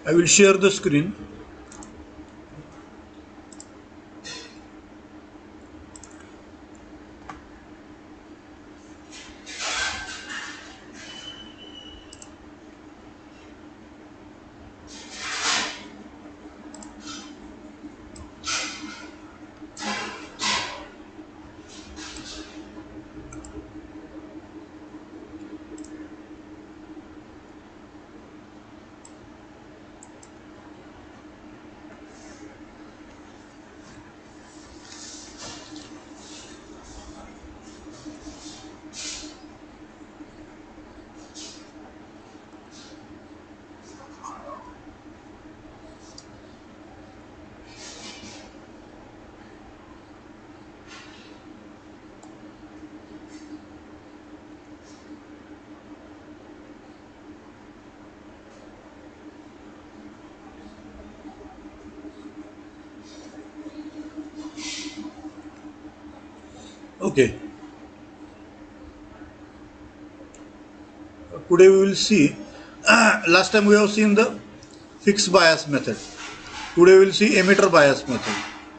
I will share the screen. Okay. Today we will see. Last time we have seen the fixed bias method. Today we will see emitter bias method.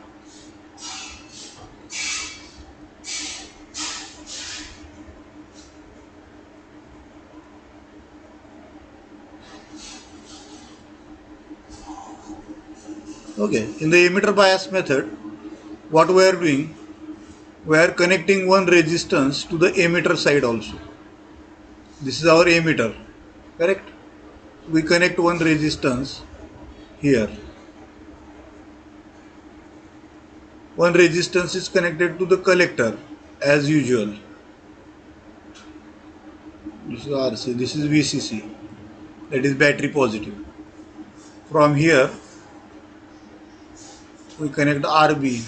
Okay. In the emitter bias method, what we are doing, we are connecting one resistance to the emitter side also. This is our emitter, correct? We connect one resistance here. One resistance is connected to the collector as usual. This is RC, this is VCC, that is battery positive. From here we connect RB.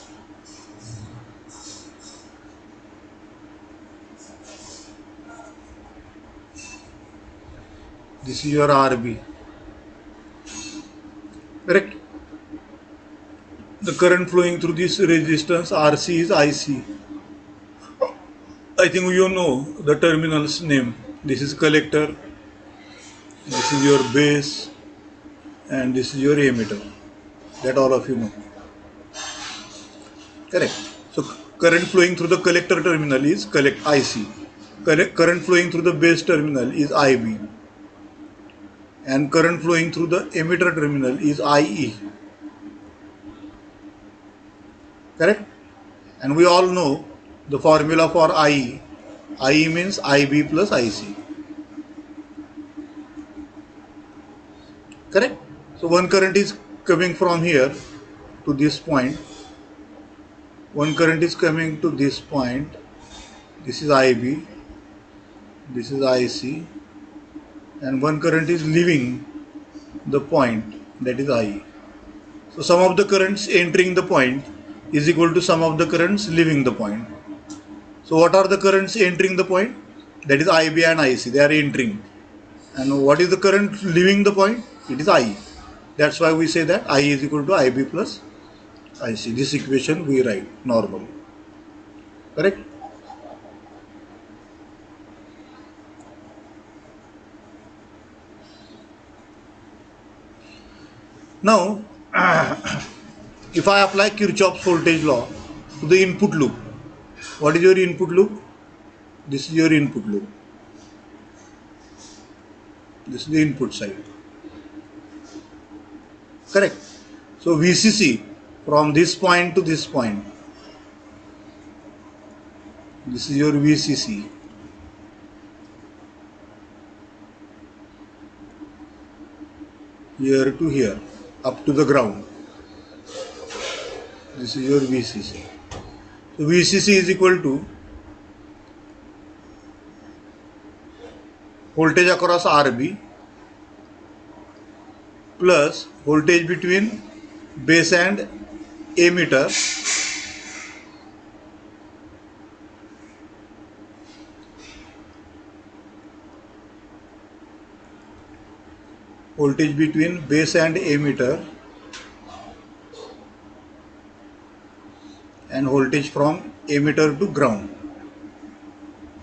This is your RB, correct? The current flowing through this resistance RC is IC. I think you know the terminal's name. This is collector, this is your base, and this is your emitter. That all of you know, correct? So current flowing through the collector terminal is IC. Current flowing through the base terminal is IB. And current flowing through the emitter terminal is IE. Correct? And we all know the formula for IE. IE means IB plus IC. Correct? So one current is coming from here to this point. One current is coming to this point. This is IB. This is IC. And one current is leaving the point, that is IE. So sum of the currents entering the point is equal to sum of the currents leaving the point. So what are the currents entering the point? That is IB and IC, they are entering. And what is the current leaving the point? It is IE. That's why we say that IE is equal to IB plus IC. This equation we write normally. Correct? Now, if I apply Kirchhoff's voltage law to the input loop, what is your input loop? This is your input loop. This is the input side. Correct? So VCC from this point to this point. This is your VCC. Here to here, up to the ground. This is your VCC. So VCC is equal to voltage across RB plus voltage between base and emitter voltage between base and emitter and voltage from emitter to ground.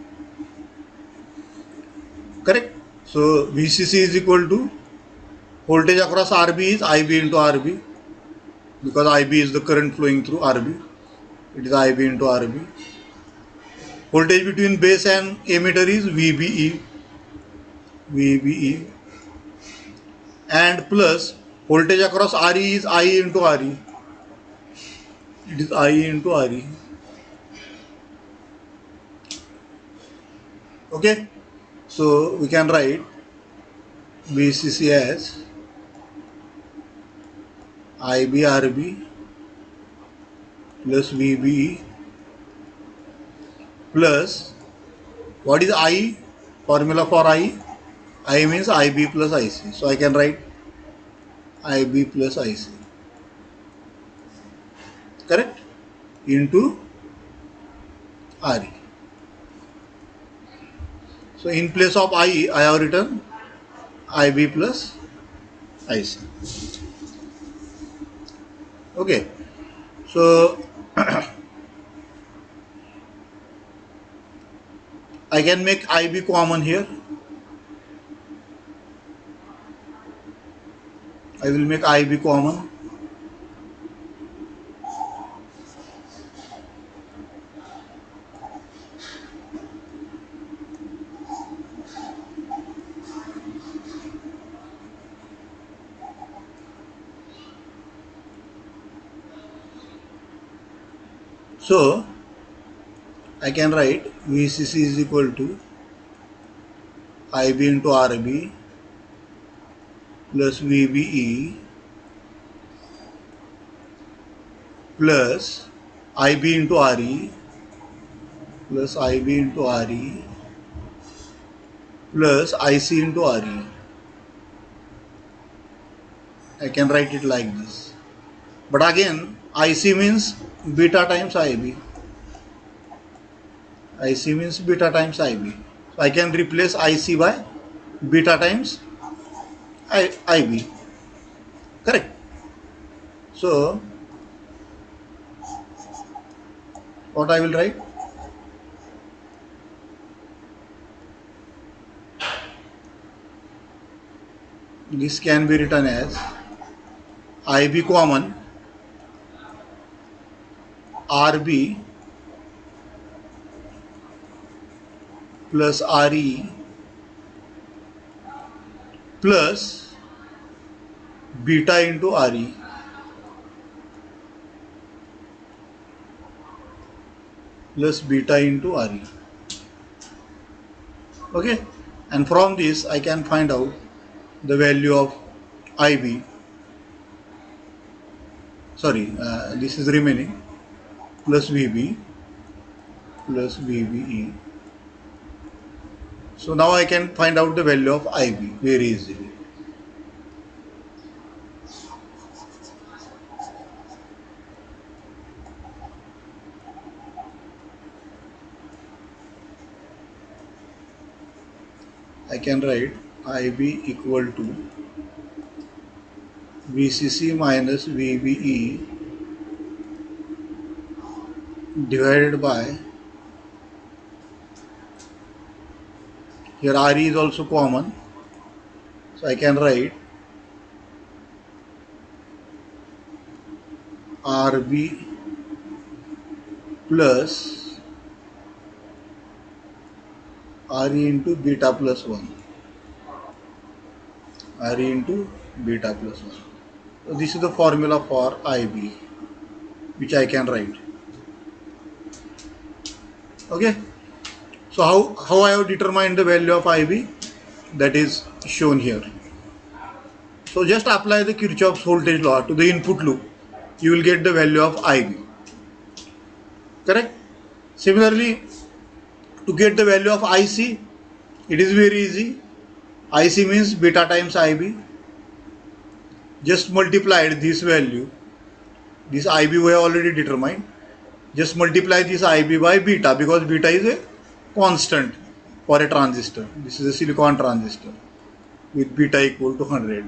Correct? So VCC is equal to Voltage across RB is IB into RB, because IB is the current flowing through RB. It is IB into RB. Voltage between base and emitter is VBE, VBE, and plus voltage across RE is IE into RE. It is IE into RE. Okay, so we can write VCC as IB RB plus VBE plus, what is I? Formula for I? I means IB plus IC. So I can write IB plus IC. Correct? Into RE. So in place of I have written IB plus IC. Okay. So I can make IB common here. I will make IB common. So I can write VCC is equal to IB into RB plus VBE plus IB into RE plus IB into RE plus IC into RE. I can write it like this. But again, IC means beta times IB. IC means beta times IB. So I can replace IC by beta times IB. Correct? So what I will write? This can be written as IB common RB plus RE plus beta into RE plus beta into RE. Okay, and from this I can find out the value of IB. This is remaining, plus VB plus VBE. So now I can find out the value of IB very easily. I can write IB equal to VCC minus VBE divided by, here RE is also common, so I can write RB plus RE into beta plus 1. RE into beta plus 1. So this is the formula for IB, which I can write. Okay. So how I have determined the value of IB? That is shown here. So just apply the Kirchhoff's voltage law to the input loop. You will get the value of IB. Correct? Similarly, to get the value of IC, it is very easy. IC means beta times IB. Just multiply this value. This IB we have already determined. Just multiply this IB by beta, because beta is a constant for a transistor. This is a silicon transistor with beta equal to 100.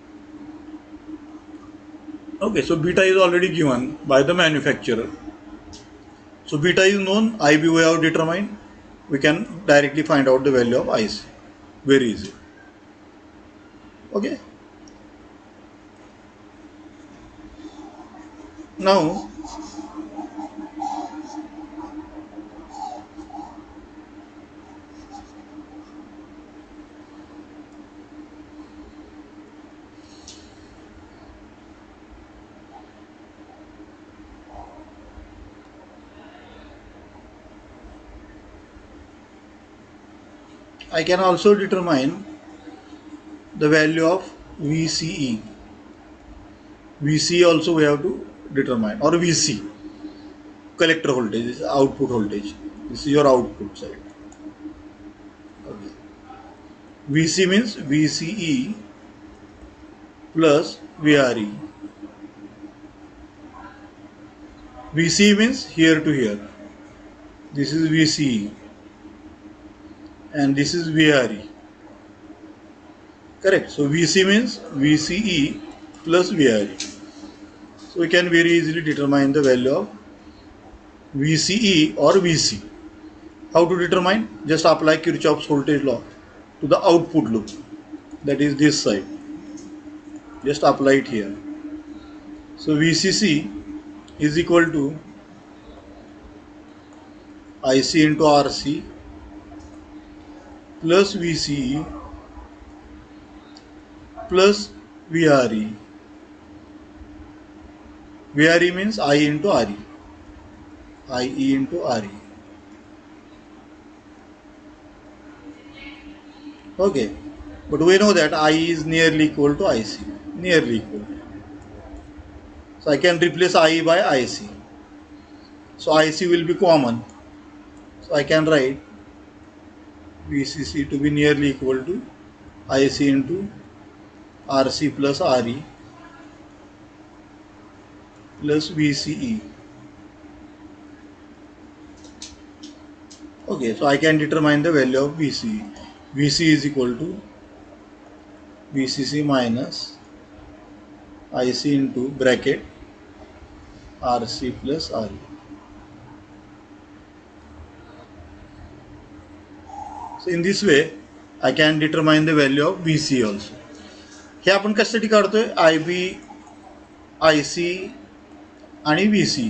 Okay, so beta is already given by the manufacturer. So beta is known, IB we have determined. We can directly find out the value of IC. Very easy. Okay. Now I can also determine the value of VCE. VCE also we have to determine, or VC, collector voltage, is output voltage. This is your output side. Okay. VC means VCE plus VRE. VC means here to here. This is VCE and this is VRE. Correct. So VC means VCE plus VRE. So we can very easily determine the value of VCE or VC. How to determine? Just apply Kirchhoff's voltage law to the output loop, that is this side. Just apply it here. So VCC is equal to IC into RC plus VCE plus VRE. VRE means I into RE. IE into RE. Okay, but we know that I is nearly equal to IC. Nearly equal. So I can replace I by IC. So IC will be common. So I can write VCC to be nearly equal to IC into RC plus RE plus VCE. Okay, so I can determine the value of VCE. VC is equal to VCC minus IC into bracket RC plus RE. So in this way I can determine the value of VC also. हे आपण कशासाठी काढतोय? IB, IC आणि VC,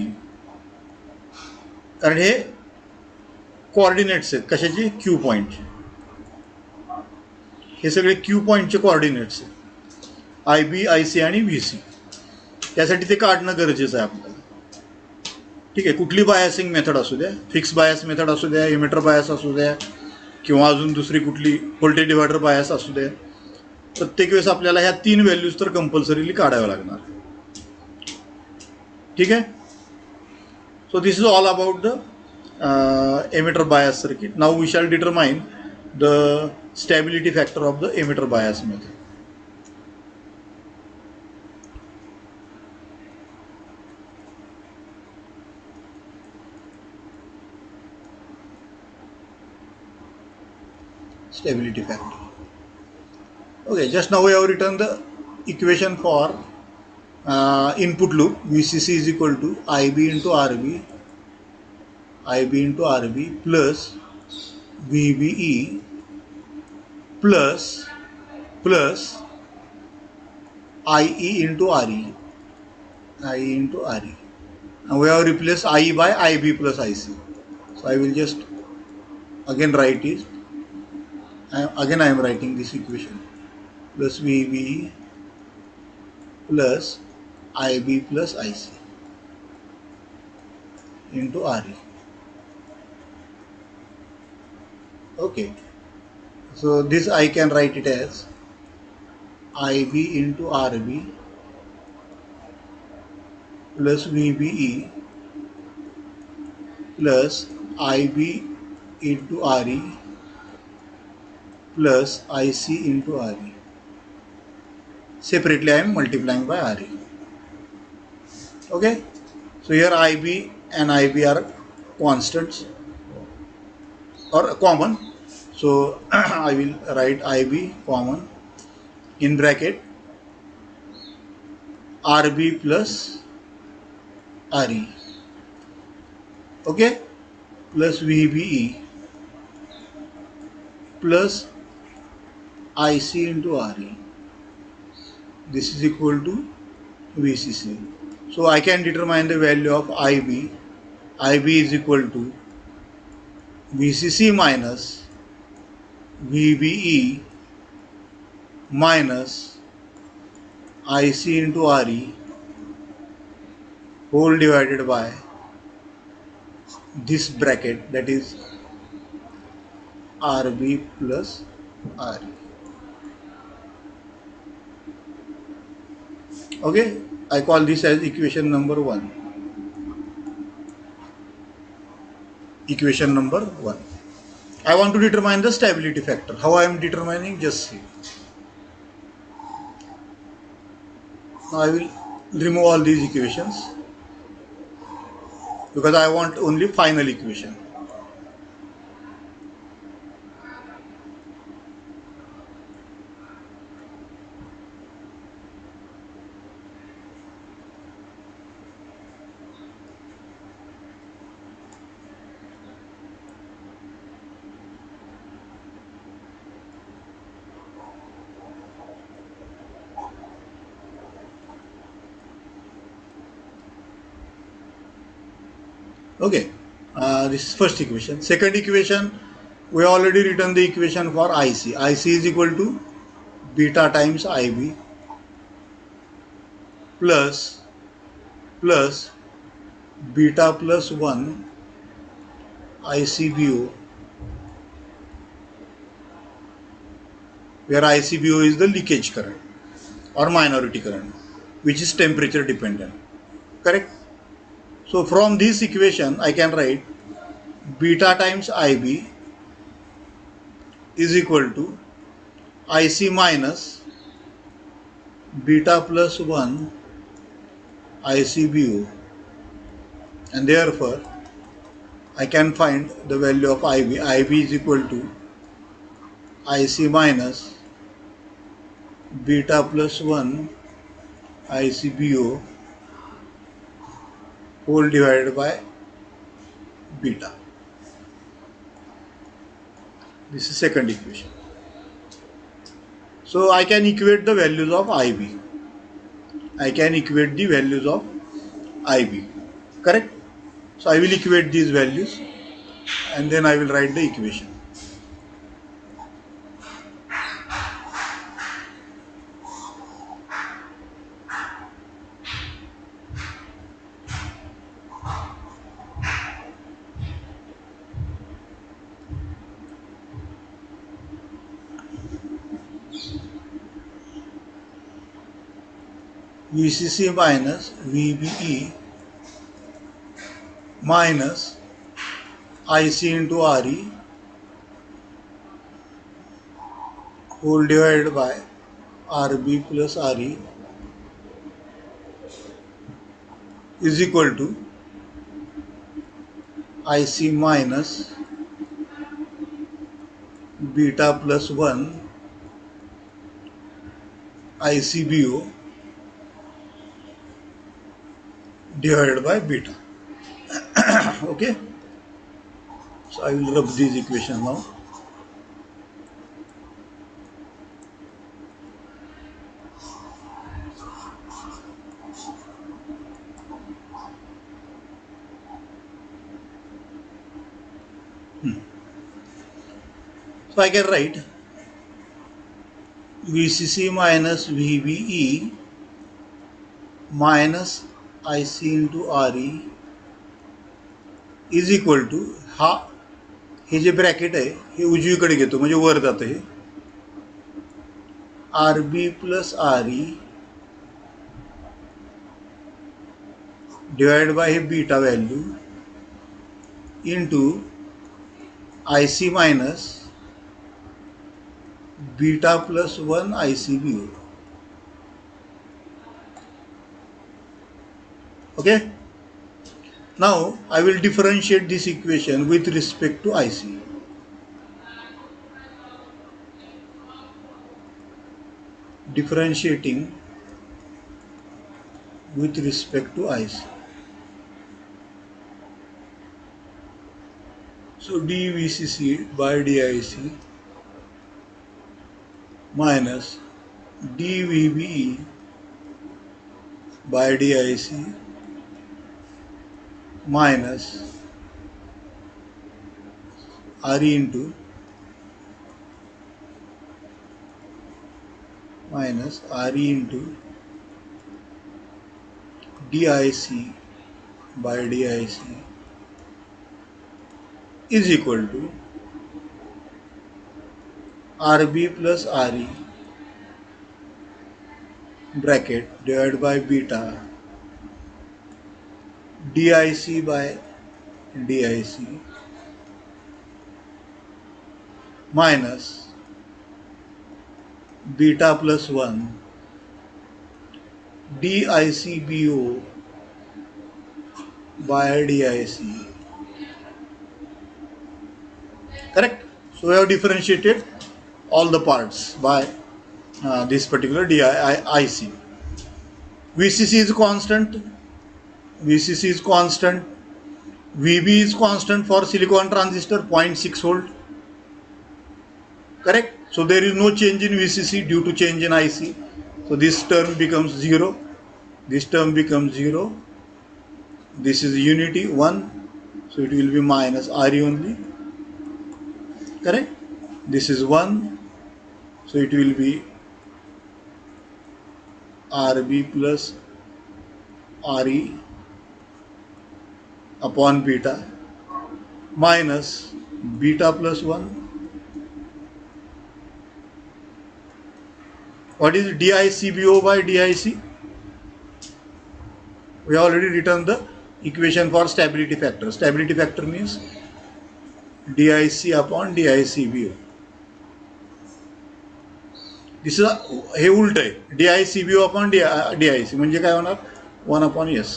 कारण हे coordinates आहेत. कशाचे? Q point. हे सगळे Q पॉइंटचे कोऑर्डिनेट्स आहेत, IB, IC आणि VC. त्यासाठी ते काढणं गरजेचं आहे आपल्याला. ठीक आहे. कुठली बायसिंग मेथड असू द्या, फिक्स बायस मेथड असू द्या, इमिटर बायस असू द्या, किंवा अजून दुसरी कुठली व्होल्टेज डिवायडर बायस असू द्या, प्रत्येक वेळेस आपल्याला ह्या 3 व्हॅल्यूज तर कंपल्सरीली काढाव्या लागणार. ठीक आहे. So this is all about the emitter bias circuit. Now we shall determine the stability factor of the emitter bias method. Stability factor. Okay, just now we have written the equation for input loop. VCC is equal to IB into RB plus VBE plus IE into RE. And we have replaced I by IB plus IC. So I will just again write it. I am writing this equation. Plus VBE plus IB plus IC into RE. Okay, so this I can write it as IB into RB plus VBE plus IB into RE plus IC into RE. Separately I am multiplying by RE. Okay, so here IB and IB are constants or common. So I will write IB common in bracket RB plus RE. Okay, plus VBE plus IC into RE. This is equal to VCC. So I can determine the value of IB. IB is equal to VCC minus VBE minus IC into RE whole divided by this bracket, that is RB plus RE. Okay, I call this as equation number 1. Equation number 1. I want to determine the stability factor. How I am determining? Just see. Now I will remove all these equations because I want only final equation. Okay, this is first equation. Second equation, we already written the equation for IC. IC is equal to beta times IB plus beta plus 1 ICBO, where ICBO is the leakage current or minority current, which is temperature dependent. Correct? So from this equation I can write beta times IB is equal to IC minus beta plus 1 ICBO, and therefore I can find the value of IB. IB is equal to IC minus beta plus 1 ICBO whole divided by beta. This is second equation. So I can equate the values of IB. I can equate the values of IB. Correct? So I will equate these values and then I will write the equation. VCC minus VBE minus IC into RE whole divided by RB plus RE is equal to IC minus beta plus 1 ICBO divided by beta. Okay, so I will rub these equations now. So I can write VCC minus VBE minus IC into RE is equal to हे जे bracket आहे हे उजवीकडे घेतो म्हणजे वर जातं हे RB plus RE divide by हे beta value into IC minus beta plus 1 ICBO. Okay, now I will differentiate this equation with respect to IC. Differentiating with respect to IC. So dVCC by dIC minus dVBE by dIC minus RE into DIC by DIC is equal to RB plus RE bracket divided by beta DIC by DIC minus beta plus 1 DICBO by DIC. Correct? So we have differentiated all the parts by this particular DIC. VCC is constant. VCC is constant. VB is constant for silicon transistor 0.6 volt. Correct? So there is no change in VCC due to change in IC. So this term becomes 0. This term becomes 0. This is unity 1. So it will be minus RE only. Correct? This is 1. So it will be RB plus RE upon beta minus beta plus 1. What is DICBO by DIC? We have already written the equation for stability factor. Stability factor means DIC upon DICBO. This is हे उलट आहे. DICBO upon DIC म्हणजे काय होणार 1 upon S.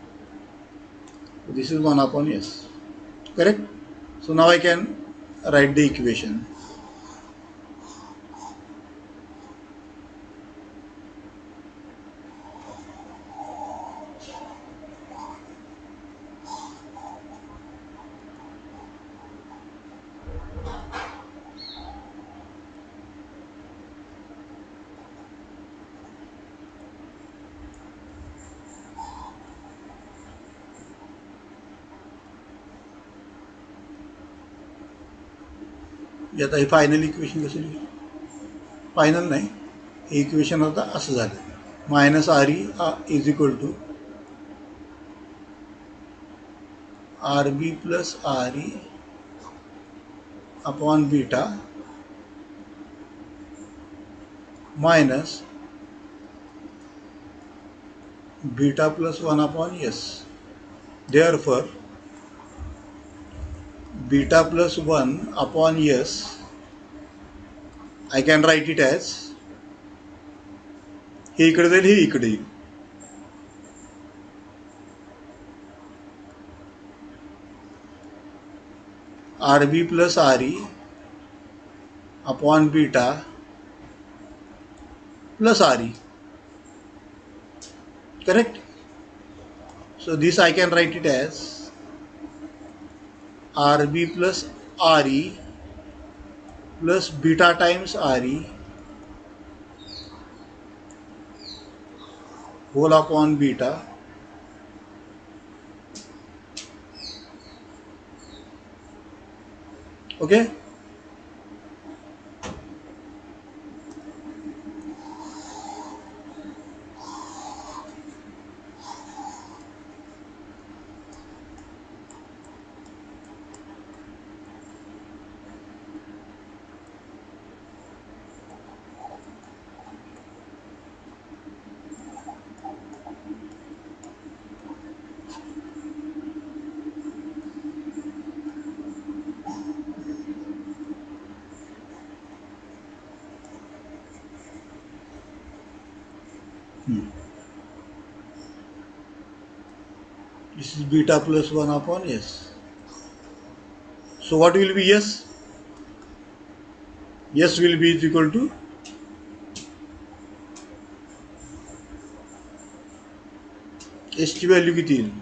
This is 1 upon S. Correct? So now I can write the equation. आता हे final equation कसं लिहिलं? Final नाही, हे इक्वेशन आता असं झालं minus RE is equal to RB plus RE upon beta minus beta plus 1 upon S. Therefore beta plus 1 upon S, I can write it as हे इकडे जाईल, हे इकडे येईल. RB plus RE upon beta plus RE. Correct? So this I can write it as RB plus RE plus beta times RE whole upon beta okay. This is beta plus 1 upon S. So what will be S? S will be is equal to S ची value किती येईल?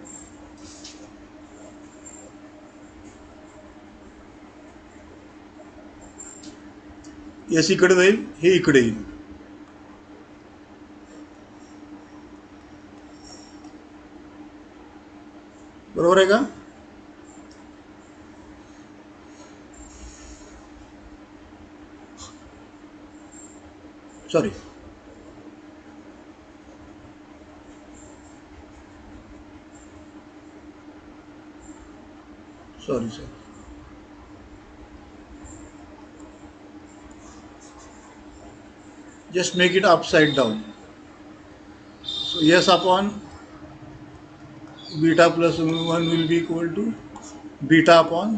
S इकडे जाईल, हे इकडे येईल. बरोबर आहे का? Sorry, sir, just make it upside down. So S upon beta plus 1 will be equal to beta upon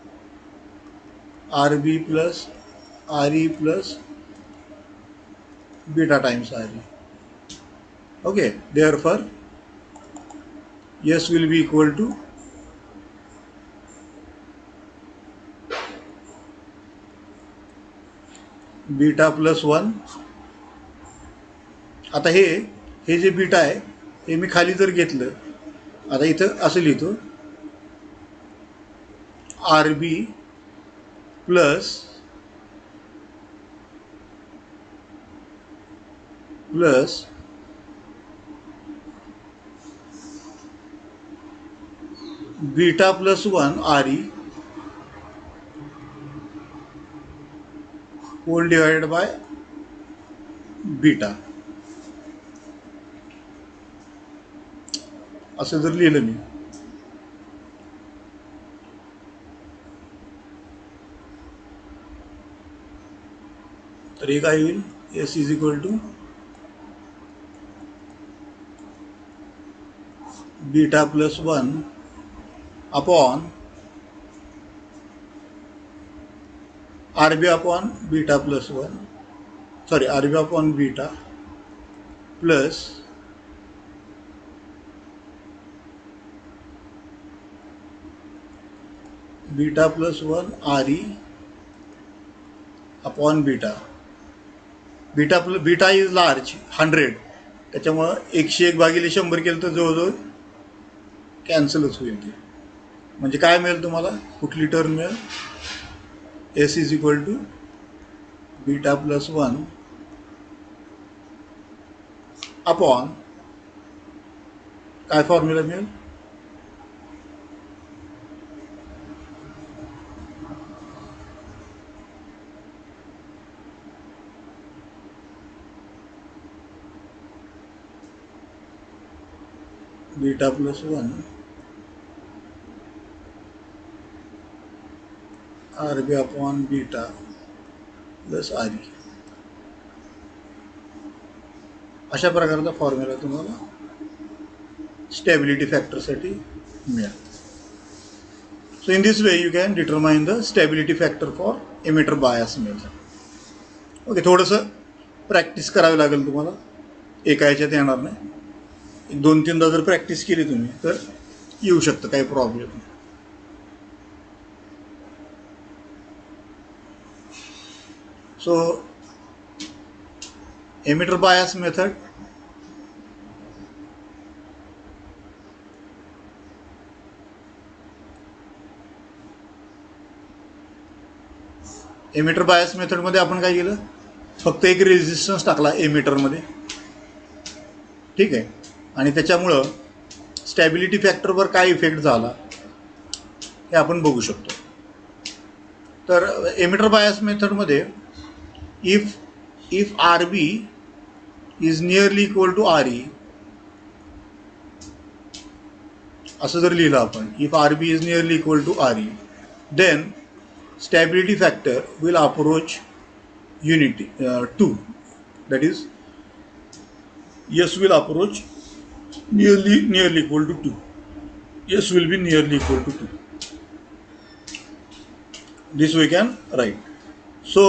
RB plus RE plus beta times RE. Okay, therefore S will be equal to beta plus 1. आता हे जे beta आहे हे मी खाली जर घेतलं, आता इथं असं लिहितो RB plus beta plus 1 RE whole divided by beta, असं जर लिहिलं मी, तर हे काय होईल? S is equal to beta plus 1 upon RB upon beta plus 1, sorry RB upon beta plus beta plus 1 RE upon beta. Beta is large 100, त्याच्यामुळं 101 भागिले 100 केलं तर जवळजवळ कॅन्सलच होईल ते. म्हणजे काय मिळेल तुम्हाला? कुठली टर्म मिळेल? S is equal to beta plus 1 upon काय फॉर्म्युला मिळेल? Beta plus 1 RB upon beta plus RE. अशा प्रकारचा फॉर्म्युला तुम्हाला स्टॅबिलिटी फॅक्टरसाठी मिळेल. So in this way you can determine the stability factor for emitter bias method. Okay, थोडंसं practice करावी लागेल तुम्हाला, एका ह्याच्यात येणार नाही. 2-3दा जर प्रॅक्टिस केली तुम्ही तर येऊ शकतं, काही प्रॉब्लेम नाही. So emitter bias method, emitter bias मेथडमध्ये आपण काय केलं? फक्त एक रेझिस्टन्स टाकला एमिटरमध्ये, ठीक आहे, आणि त्याच्यामुळं स्टॅबिलिटी फॅक्टरवर काय इफेक्ट झाला हे आपण बघू शकतो. तर एमिटर बायस मेथडमध्ये if RB is nearly equal to RE, असं जर लिहिलं आपण, if RB is nearly equal to RE, then stability factor will approach unity 2, that is S will approach nearly equal to 2. S will be nearly equal to 2. This we can write. So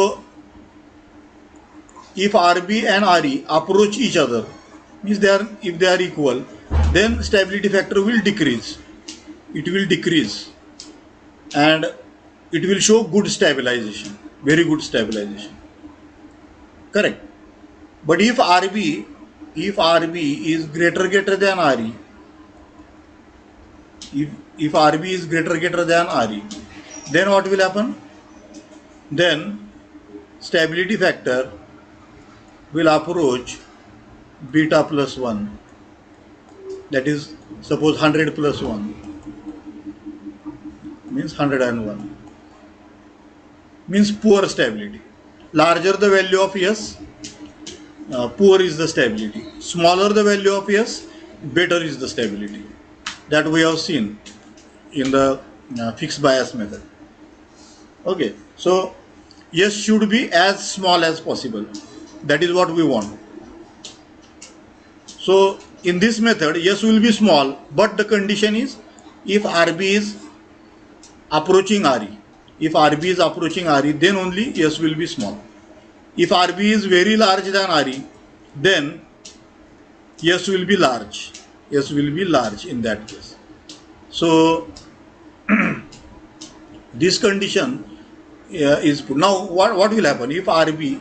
if RB and RE approach each other, means if they are equal, then stability factor will decrease. It will decrease and it will show good stabilization, very good stabilization. Correct. But if RB is greater than RE, if RB is greater than RE, then what will happen? Then stability factor will approach beta plus 1, that is suppose 100 plus 1, means 101, means poor stability. Larger the value of S, poor is the stability. Smaller the value of S, better is the stability. That we have seen in the fixed bias method. Okay, so S should be as small as possible. That is what we want. So in this method, S will be small, but the condition is if RB is approaching RE. If RB is approaching RE, then only S will be small. If RB is very large than RE, then S will be large. S will be large in that case. So this condition is put. Now what will happen if RB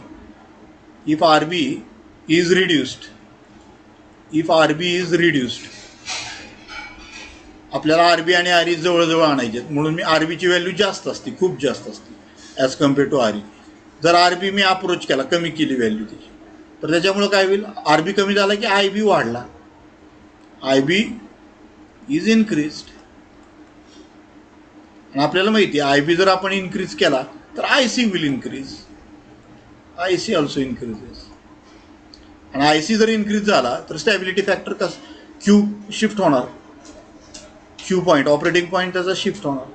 is reduced? If RB is reduced, आपल्याला RB आणि RE जवळजवळ आणायचे, म्हणून मी RB ची value जास्त असते, खूप जास्त असते ॲज कम्पेअर टू RE. जर RB मी अप्रोच केला, कमी केली व्हॅल्यू त्याची, तर त्याच्यामुळे काय होईल, RB कमी झाला की IB वाढला, IB इज इन्क्रीज्ड. आणि आपल्याला माहिती आहे IB जर आपण इन्क्रीज केला तर IC will increase, IC also increases. आणि IC जर इन्क्रीज झाला तर स्टॅबिलिटी फॅक्टर क्यू शिफ्ट होणार, क्यू पॉईंट ऑपरेटिंग पॉईंट त्याचा शिफ्ट होणार,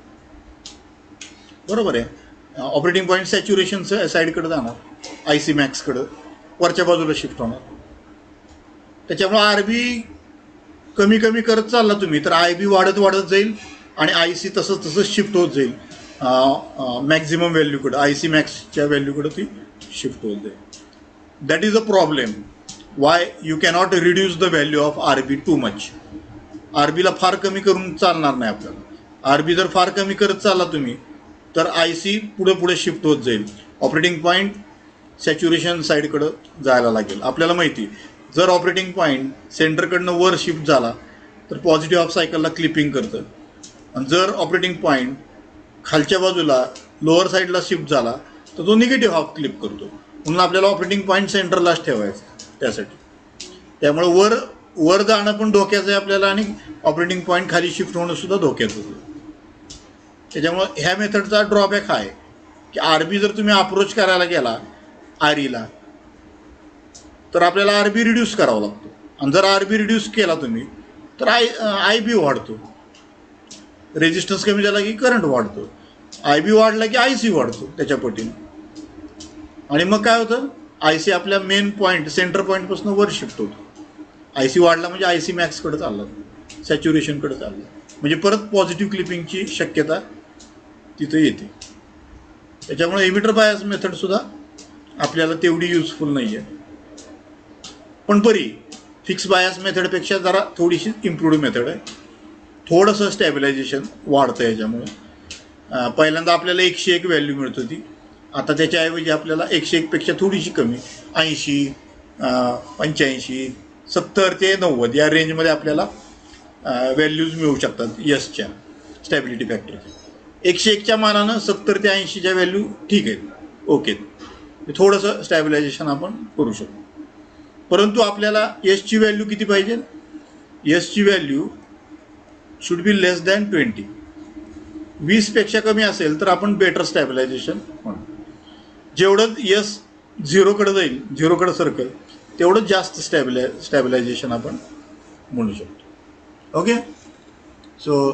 बरोबर आहे. ऑपरेटिंग पॉईंट सॅच्युरेशन साईडकडे जाणार, IC मॅक्सकडं वरच्या बाजूला शिफ्ट होणार. त्याच्यामुळे RB कमी कमी करत चालला तुम्ही तर IB वाढत वाढत जाईल आणि IC तसंच शिफ्ट होत जाईल मॅक्झिमम व्हॅल्यूकडे, IC मॅक्सच्या व्हॅल्यूकडे ती शिफ्ट होत जाईल. That is a problem. Why you cannot reduce the value of RB too much. RBला फार कमी करून चालणार नाही आपल्याला. RB जर फार कमी करत चालला तुम्ही तर IC पुढे पुढे शिफ्ट होत जाईल, ऑपरेटिंग पॉईंट सॅच्युरेशन साईडकडं जायला लागेल. आपल्याला माहिती जर ऑपरेटिंग पॉईंट सेंटरकडनं वर शिफ्ट झाला तर पॉझिटिव्ह हाफ सायकलला क्लिपिंग करतं, आणि जर ऑपरेटिंग पॉईंट खालच्या बाजूला लोअर साईडला शिफ्ट झाला तर तो निगेटिव्ह हाफ क्लिप करतो. म्हणून आपल्याला ऑपरेटिंग पॉईंट सेंटरलाच ठेवायचं त्यासाठी. त्यामुळे वर जाणं पण धोक्याचं आहे आपल्याला, आणि ऑपरेटिंग पॉईंट खाली शिफ्ट होणं सुद्धा धोक्याचं आहे. त्याच्यामुळं ह्या मेथडचा ड्रॉबॅक हा आहे की RB जर तुम्ही अप्रोच करायला गेला REला तर आपल्याला RB रिड्यूस करावा लागतो, आणि जर RB रिड्यूस केला तुम्ही तर IB वाढतो. रेजिस्टन्स कमी झाला की करंट वाढतो, IB वाढला की IC वाढतो त्याच्या पटीने. आणि मग काय होतं, IC आपल्या मेन पॉईंट सेंटर पॉईंटपासून वर शिफ्ट होतो. IC वाढला म्हणजे IC मॅक्सकडे चालला, सॅच्युरेशनकडे चालला, म्हणजे परत पॉझिटिव्ह क्लिपिंगची शक्यता तिथे येते. त्याच्यामुळे इमिटर बायस मेथडसुद्धा आपल्याला तेवढी युजफुल नाही आहे, पण बरी फिक्स बायस मेथडपेक्षा जरा थोडीशी इम्प्रूव्ड मेथड आहे. थोडंसं स्टॅबिलायझेशन वाढतं याच्यामुळे. पहिल्यांदा आपल्याला 101 व्हॅल्यू मिळत होती, आता त्याच्याऐवजी आपल्याला 101पेक्षा थोडीशी कमी 80, 85, 70 ते 90 या रेंजमध्ये आपल्याला व्हॅल्यूज मिळू शकतात यसच्या स्टॅबिलिटी फॅक्टरच्या. 101च्या मानानं 70 ते 80च्या व्हॅल्यू ठीक आहेत, ओके, थोडंसं स्टॅबिलायझेशन आपण करू शकतो. परंतु आपल्याला यसची व्हॅल्यू किती पाहिजे, यसची value should be less than 20. 20पेक्षा कमी असेल तर आपण बेटर स्टॅबिलायझेशन म्हणू. जेवढं यस झिरोकडे जाईल, झिरोकडे सरकेल, तेवढं जास्त स्टॅबिलायझेशन आपण म्हणू शकतो. Okay, so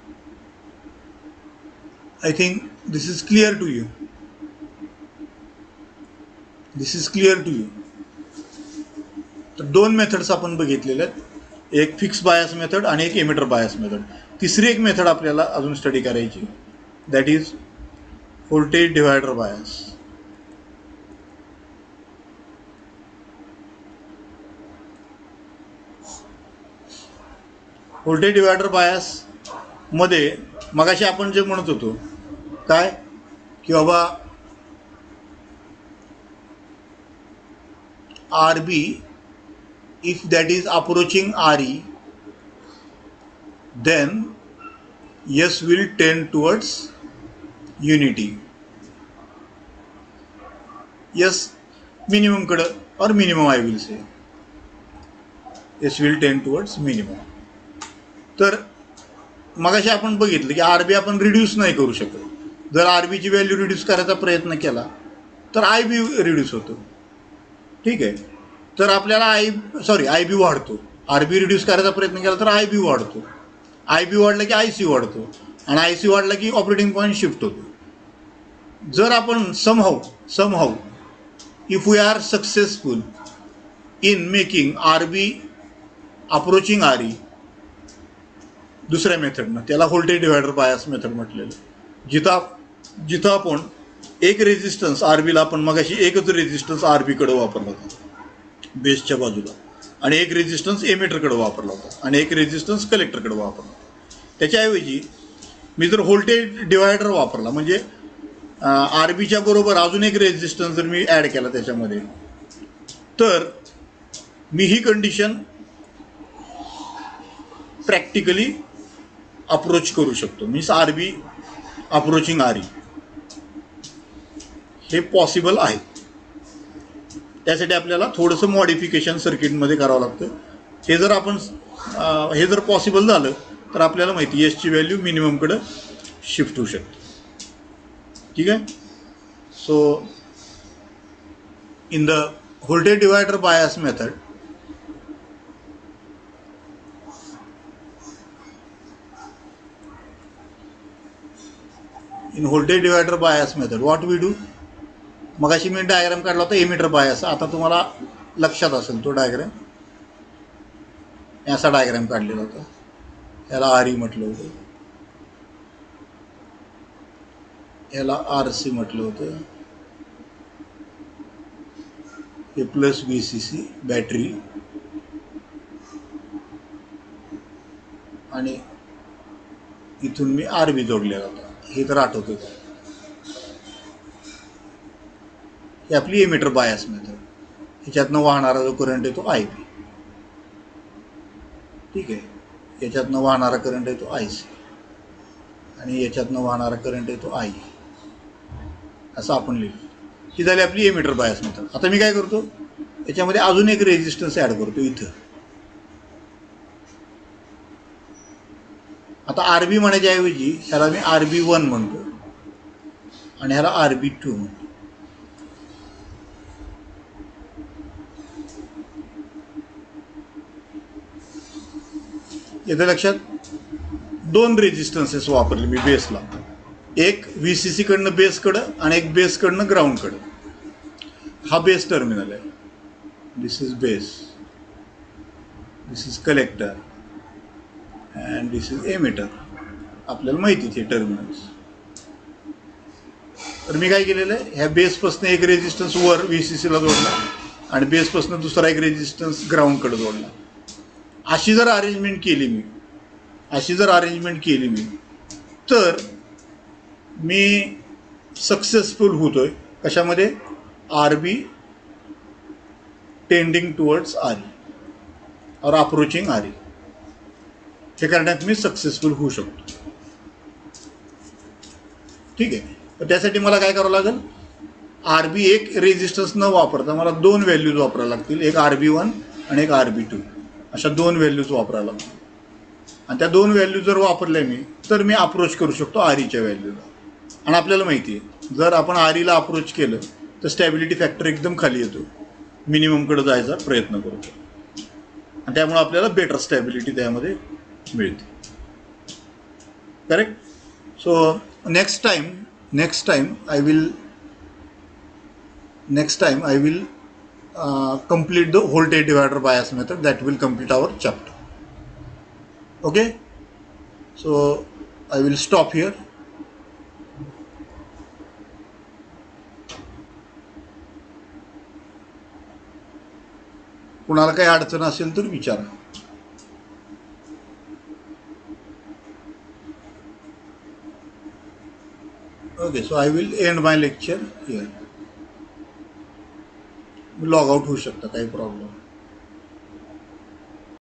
I think this is clear to you. This is clear to you. तर दोन मेथड्स आपण बघितलेले आहेत, एक फिक्स बायस मेथड आणि एक इमिटर बायस मेथड. तिसरी एक मेथड आपल्याला अजून स्टडी करायची, that is voltage divider bias. Voltage divider bias मध्ये मगाशी आपण जे म्हणत होतो काय की बाबा RB if that is approaching RE then S will tend towards unity. S minimum कडे or minimum I will say, S will tend towards minimum. तर मगाशी आपण बघितलं की आरबी आपण रिड्यूस नाही करू शकत. जर आरबीची व्हॅल्यू रिड्यूस करायचा प्रयत्न केला तर आय बी रिड्यूस होतो. ठीक आहे. तर आपल्याला आय बी वाढतो. आरबी रिड्यूस करायचा प्रयत्न केला तर आय बी वाढतो. आय बी वाढला की आय सी वाढतो आणि आय सी वाढला की ऑपरेटिंग पॉईंट शिफ्ट होतो. जर आपण somehow if we are successful in making R B approaching R E दुसऱ्या मेथडनं, त्याला व्होल्टेज डिवायडर बायस मेथड म्हटलेलं, जिथं आपण एक रेजिस्टन्स आर बीला आपण मगाशी एकच रेजिस्टन्स आर बीकडे वापरला होता बेसच्या बाजूला आणि एक रेजिस्टन्स एमिटरकडे वापरला होता आणि एक रेजिस्टन्स कलेक्टरकडे वापरला. त्याच्याऐवजी मी जर व्होल्टेज डिवायडर वापरला म्हणजे आर बीच्या बरोबर अजून एक रेजिस्टन्स जर मी ॲड केला त्याच्यामध्ये, तर मी ही कंडिशन प्रॅक्टिकली अप्रोच करू शकतो. Means R B approaching R E हे पॉसिबल आहे. त्यासाठी आपल्याला थोडंसं मॉडिफिकेशन सर्किटमध्ये करावं लागतं. हे जर पॉसिबल झालं तर आपल्याला माहिती एसची व्हॅल्यू मिनिममकडे शिफ्ट होऊ शकते. ठीक आहे. So in the voltage divider bias method, what we do, मगाशी मी डायग्राम काढला होता एमिटर बायस. आता तुम्हाला लक्षात असेल तो डायग्राम, असा डायग्राम काढलेला होता. याला आर ई म्हटलं होतं, याला आर सी म्हटलं होतं. हे plus V C C battery आणि इथून मी आर बी जोडलेला होता. हे तर आठवतं का? ही आपली एमिटर बायस मेथड. ह्याच्यातनं वाहणारा जो करंट आहे तो आय बी. ठीक आहे. याच्यातनं वाहणारा करंट आहे तो आय सी आणि याच्यातनं वाहणारा करंट आहे तो आय ई. असं आपण लिहिलं. ही झाली आपली एमिटर बायस मेथड. आता मी काय करतो, याच्यामध्ये अजून एक रेजिस्टन्स ॲड करतो इथं. आता आर बी म्हणायच्या ऐवजी ह्याला मी आर बी 1 म्हणतो आणि ह्याला आर बी 2 म्हणतो. येतं लक्षात? दोन रेजिस्टन्सेस वापरले मी बेसला. एक व्ही सी सीकडनं बेसकडं आणि एक बेसकडनं ग्राउंडकडं. हा बेस टर्मिनल आहे. This is base, this is collector and this is emitter. आपल्याला माहिती आहे टर्मिनल्स. तर मी काय केलेलं आहे, ह्या बेसपासून एक रेजिस्टन्स वर व्ही सी सीला जोडला आणि बेसपासून दुसरा एक रेजिस्टन्स ग्राउंडकडे जोडला. अशी जर अरेंजमेंट केली मी तर मी सक्सेसफुल होतोय कशामध्ये, R B tending towards R E or approaching R E हे करण्यात मी सक्सेसफुल होऊ शकतो. ठीक आहे. तर त्यासाठी मला काय करावं लागेल, आर बी एक रेजिस्टन्स न वापरता मला दोन व्हॅल्यूज वापरायला लागतील. एक आर बी 1 आणि एक आर बी 2. अशा दोन व्हॅल्यूज वापरायला लागतील. आणि त्या दोन व्हॅल्यू जर वापरल्या मी तर मी अप्रोच करू शकतो आर ईच्या व्हॅल्यूला. आणि आपल्याला माहिती आहे जर आपण आर ईला अप्रोच केलं तर स्टॅबिलिटी फॅक्टर एकदम खाली येतो, मिनिममकडे जायचा प्रयत्न करतो आणि त्यामुळे आपल्याला बेटर स्टॅबिलिटी त्यामध्ये मिळते. Correct. So next time I will complete the voltage divider bias method. That will complete our chapter. Okay, so I will stop here. कुणाला काही अडचण असेल तर विचारा. Okay, so I will end my lecture here. Log out होऊ शकता, काही problem.